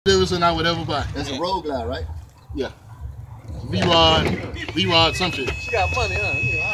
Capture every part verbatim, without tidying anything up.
and I would ever buy. That's a road glide, right? Yeah. V-Rod, V-Rod, some shit. She got money, huh?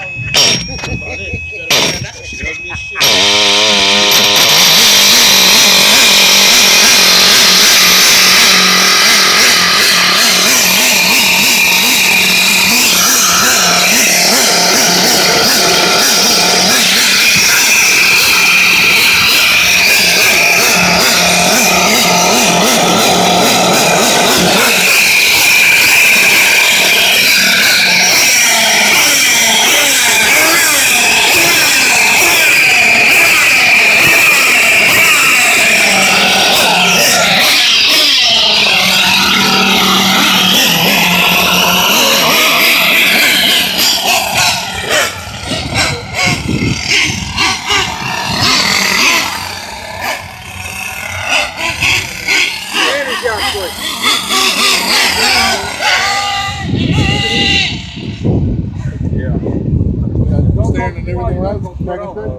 And everything right? Back and forth?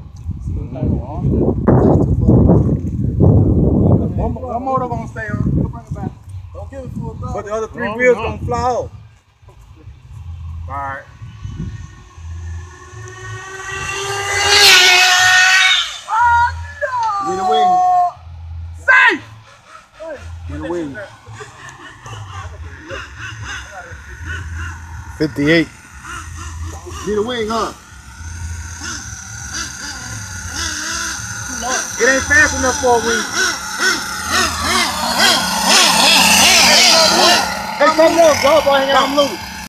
One, one motor gonna stay on. Bring it back. Don't give it full thought. But the other three No, wheels no. gonna fly off. Alright. Need a wing. Safe! Need a wing. fifty-eight. Need a wing, huh? It ain't fast enough for a wing. Hey, come on, go, boy, hang out. Come loose.